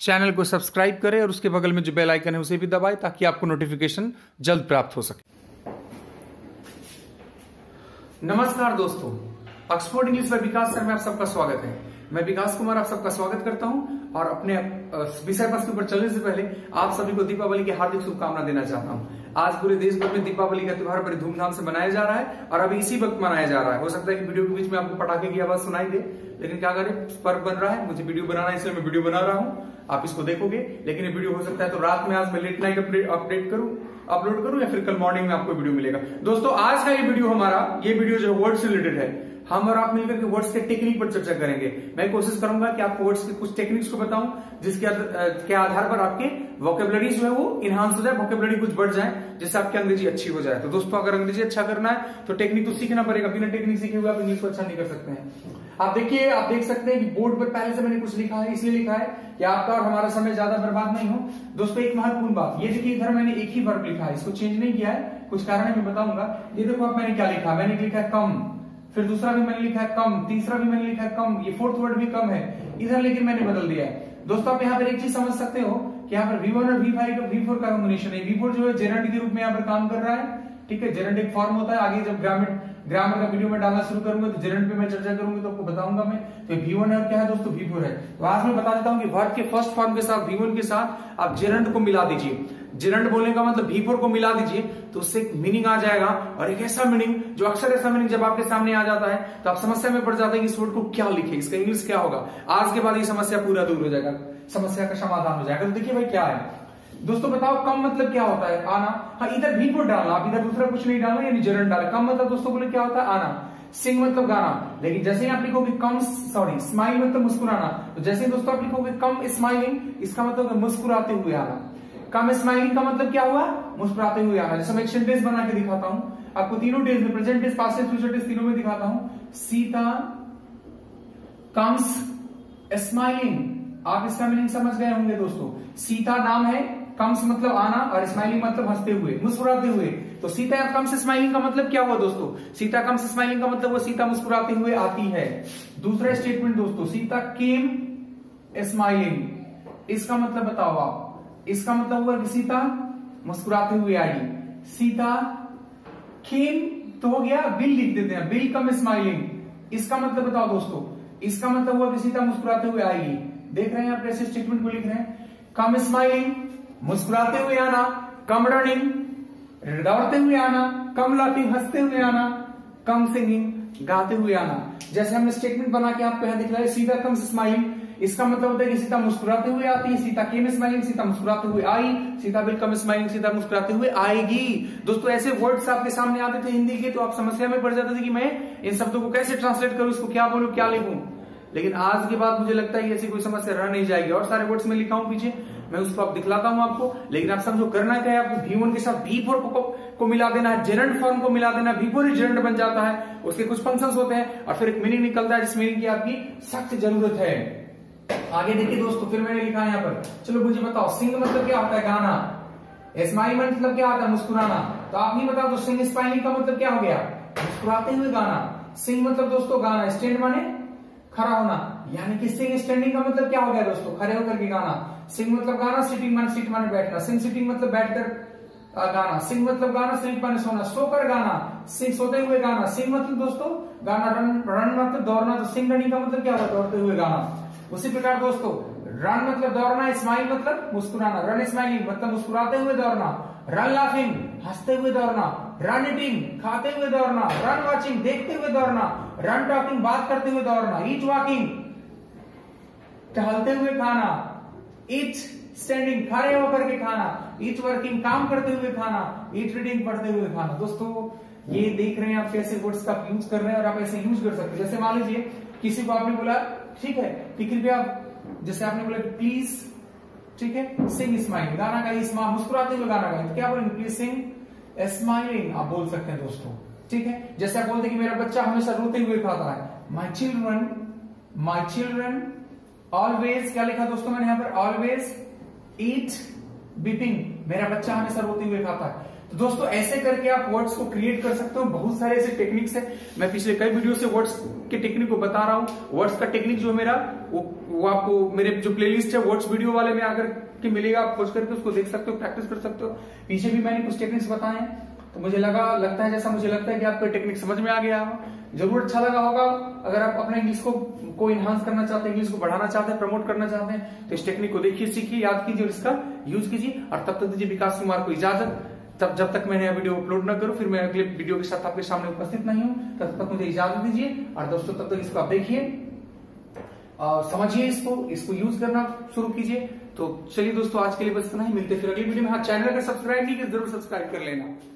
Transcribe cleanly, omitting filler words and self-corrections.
Channel को subscribe करें और उसके बगल में जो बेल आइकन है उसे भी दबाएं ताकि आपको नोटिफिकेशन जल्द प्राप्त हो सके। नमस्कार दोस्तों, Oxford English by Vikas sir में आप सबका स्वागत है। मैं विकास कुमार आप सबका स्वागत करता हूं और अपने विषय वस्तु पर चलने से पहले आप सभी को दीपावली की हार्दिक शुभकामना देना चाहता हूं। आज पूरे देश भर में दीपावली का त्योहार बड़ी धूमधाम से मनाया जा रहा है और अभी इसी वक्त मनाया जा रहा है। हो सकता है कि वीडियो के बीच में आपको पटाखे की आवाज सुनाई दे, लेकिन क्या करें, पर्व बन रहा है, मुझे वीडियो बनाना है इसलिए मैं वीडियो बना रहा हूं। आप इसको देखोगे, लेकिन ये वीडियो हो सकता है तो रात में आज मैं लेट नाइट अपलोड करूं या फिर कल मॉर्निंग में आपको वीडियो मिलेगा। दोस्तों आज का ये वीडियो जो वर्ड से रिलेटेड है, हम और आप मिलकर के वर्ड्स के टेक्निक पर चर्चा करेंगे। मैं कोशिश करूंगा कि आपको वर्ड्स के कुछ टेक्निक्स को बताऊं जिसके आधार पर आपके वोकेबुलरी जो है वो इनहांस हो जाए, वोकेबुलरी कुछ बढ़ जाए, जिससे आपकी अंग्रेजी अच्छी हो जाए। तो दोस्तों अगर अंग्रेजी अच्छा करना है तो टेक्निक तो सीखना पड़ेगा, बिना टेक्निक सीखे हुए आप इंग्लिश को अच्छा नहीं कर सकते हैं। आप देख सकते हैं कि बोर्ड पर पहले से मैंने कुछ लिखा है, इसलिए लिखा है कि आपका और हमारा समय ज्यादा बर्बाद नहीं हो। दोस्तों एक महत्वपूर्ण बात, ये देखिए इधर मैंने एक ही वर्ब लिखा है, इसको चेंज नहीं किया है, कुछ कारण है मैं बताऊंगा। ये देखो आप मैंने क्या लिखा, मैंने लिखा है कम, फिर दूसरा भी मैंने लिखा है कम, तीसरा भी मैंने लिखा है कम, ये फोर्थ वर्ड भी कम है इधर, लेकिन मैंने बदल दिया है। दोस्तों आप यहाँ पर एक चीज समझ सकते हो कि यहाँ पर V1 और V4 का कॉम्बिनेशन है। V4 जो है जेरेंट के रूप में यहाँ पर काम कर रहा है, ठीक है। जेरेंट एक फॉर्म होता है, आगे जब ग्रामर का वीडियो में डालना शुरू करूंगा तो जेरेंट पे मैं चर्चा करूंगी तो आपको बताऊंगा मैं। तो V1 है और क्या है दोस्तों, V4 है। तो आज मैं बता देता हूं कि वर्ब के फर्स्ट फॉर्म के साथ V1 के साथ आप जेरेंट को मिला दीजिए। जेरेंट बोलने का मतलब V4 को मिला दीजिए तो उससे एक मीनिंग आ जाएगा, और एक ऐसा मीनिंग जो अक्सर ऐसा मीनिंग जब आपके सामने आ जाता है तो आप समस्या में पड़ जाते हैं कि इस वर्ड को क्या लिखे, इसका इंग्लिश क्या होगा। आज के बाद ये समस्या पूरा दूर हो जाएगा, समस्या का समाधान हो जाएगा। तो देखिए भाई क्या है दोस्तों, बताओ कम मतलब क्या होता है, आना। हाँ इधर V4 डालना, आप इधर दूसरा कुछ नहीं डालना, यानी जेरेंट डाला। कम मतलब दोस्तों बोले क्या होता है, आना। सिंग मतलब गाना, लेकिन जैसे ही आप लिखोगे स्माइल मतलब मुस्कुराना, तो जैसे दोस्तों आप लिखोगे कम स्माइलिंग, इसका मतलब मुस्कुराते हुए आना। कम स्माइलिंग का मतलब क्या हुआ, मुस्कुराते हुए आना। जैसे मैं एक सेंटेंस बना के दिखाता हूं आपको, तीनों टेंस में, present tense, past tense, future tense, तीनों में दिखाता हूं। सीता कम्स स्माइलिंग, आप इसका मीनिंग समझ गए होंगे दोस्तों। सीता नाम है, कम्स मतलब आना, और स्माइलिंग मतलब हंसते हुए, मुस्कुराते हुए। तो सीता कम्स स्माइलिंग का मतलब क्या हुआ दोस्तों, सीता कम्स स्माइलिंग का मतलब वो सीता मुस्कुराते हुए आती है। दूसरा स्टेटमेंट दोस्तों, सीता केम स्माइलिंग, इसका मतलब बताओ आप, इसका मतलब हुआ कि सीता मुस्कुराते हुए आई। सीता केम तो हो गया, बिल लिख देते हैं, बिल कम स्माइलिंग, इसका मतलब बताओ दोस्तों, इसका मतलब हुआ कि सीता मुस्कुराते हुए आएगी। देख रहे हैं आप ऐसे स्टेटमेंट को लिख रहे हैं, कम स्माइलिंग मुस्कुराते हुए आना, कम रनिंग दौड़ते हुए आना, कम लाफिंग हंसते हुए आना, कम सिंगिंग गाते हुए आना। जैसे हमने स्टेटमेंट बना के आपको यहां दिख रहा है, सीता कम स्माइलिंग, इसका मतलब होता है कि सीता मुस्कुराते हुए आती है। सीता केम स्माइलिंग, सीता मुस्कुराते हुए आई। Sita will come smiling, Sita मुस्कुराते हुए आएगी। दोस्तों ऐसे वर्ड्स आपके सामने आते थे हिंदी के, तो आप समस्या में पड़ जाते थे कि मैं इन शब्दों को कैसे ट्रांसलेट करूं, इसको क्या बोलूं, क्या लिखूं। लेकिन आज के बाद मुझे लगता है कि ऐसी कोई समस्या रह नहीं जाएगी। और सारे वर्ड्स में लिखा हूं पीछे, मैं उसको आप दिखलाता हूं आपको। लेकिन आप समझो करना क्या है, आपको V1 के साथ V4 को मिला देना है, जेरेंट फॉर्म को मिला देना, V4 ही जेरेंट बन जाता है। उसके कुछ फंक्शंस होते हैं और फिर एक मीनिंग निकलता है जिस मीनिंग की आपकी सख्त जरूरत है। आगे देखिए दोस्तों, फिर मैंने लिखा है यहाँ पर, चलो मुझे बताओ, सिंग मतलब क्या होता है, गाना। स्माइल मतलब क्या होता है, मुस्कुराना। तो आप नहीं बताओ तो सिंग स्माइलिंग का मतलब क्या हो गया, मुस्कुराते हुए गाना। सिंग मतलब दोस्तों गाना, स्टैंड माने खड़ा होना, यानी कि सिंग स्टैंडिंग का मतलब क्या हो गया दोस्तों, खड़े होकर के गाना। सिंग मतलब गाना, सिटिंग माने सीट माने बैठना, सिंग सिटिंग मतलब बैठकर गाना, सिंग मतलब गाना, स्लीप माने सोना, सोकर गाना, सिंग सोते हुए गाना। सिंग मतलब दोस्तों गाना, रन मतलब दौड़ना, तो सिंग रनिंग का मतलब क्या होगा, दौड़ते हुए गाना। उसी प्रकार दोस्तों रन मतलब दौड़ना, स्माइल मतलब मुस्कुराना, रन स्माइलिंग मतलब मुस्कुराते हुए दौड़ना, रन लाफिंग हंसते हुए दौड़ना, रन ईटिंग खाते हुए दौड़ना, रन वॉचिंग देखते हुए दौड़ना, रन टॉकिंग बात करते हुए दौड़ना, ईट वॉकिंग टहलते हुए खाना, ईट स्टैंडिंग खड़े होकर के खाना, ईट वर्किंग काम करते हुए खाना, ईट रीडिंग पढ़ते हुए खाना। दोस्तों ये देख रहे हैं आप कैसे वर्ड्स का यूज कर रहे हैं और आप ऐसे यूज कर सकते हैं। जैसे मान लीजिए किसी को आपने बोला, ठीक है कि कृपया, जैसे आपने बोला प्लीज, ठीक है, सिंग स्माइलिंग, गाना गाइए, मुस्कुराते हुए गाना गाइए, तो क्या बोलेंगे, प्लीज सिंग स्माइलिंग आप बोल सकते हैं दोस्तों, ठीक है। जैसे आप बोलते कि मेरा बच्चा हमेशा रोते हुए खाता है, माई चिल्ड्रन ऑलवेज, क्या लिखा दोस्तों मैंने यहाँ पर, ऑलवेज ईट बीपिंग, मेरा बच्चा हमेशा रोते हुए खाता है। तो दोस्तों ऐसे करके आप वर्ड्स को क्रिएट कर सकते हो। बहुत सारे ऐसे टेक्निक्स है, मैं पिछले कई वीडियो से वर्ड्स के टेक्निक को बता रहा हूँ। वर्ड्स का टेक्निक जो है मेरा वो आपको मेरे जो प्लेलिस्ट है वर्ड्स वीडियो वाले में आकर के मिलेगा, आप खोज करके उसको देख सकते हो, प्रैक्टिस कर सकते हो। पीछे भी मैंने कुछ टेक्निक्स बताए हैं, तो मुझे लगता है जैसा मुझे लगता है कि आपको टेक्निक समझ में आ गया हो, जरूर अच्छा लगा होगा। अगर आप अपने इंग्लिश को इनहांस करना चाहते हैं, इंग्लिश को बढ़ाना चाहते हैं, प्रमोट करना चाहते हैं, तो इस टेक्निक को देखिए, सीखिए, याद कीजिए और इसका यूज कीजिए। और तब तक दीजिए विकास कुमार को इजाजत। तब जब तक मैं नया वीडियो अपलोड न करूं, फिर मैं अगले वीडियो के साथ आपके सामने उपस्थित नहीं हूं, तब तक मुझे इजाजत दीजिए। और दोस्तों तब तक इसको आप देखिए, समझिए, इसको यूज करना शुरू कीजिए। तो चलिए दोस्तों, आज के लिए बस इतना ही, मिलते फिर अगली वीडियो में। हाँ, चैनल अगर सब्सक्राइब नहीं किया जरूर सब्सक्राइब कर लेना।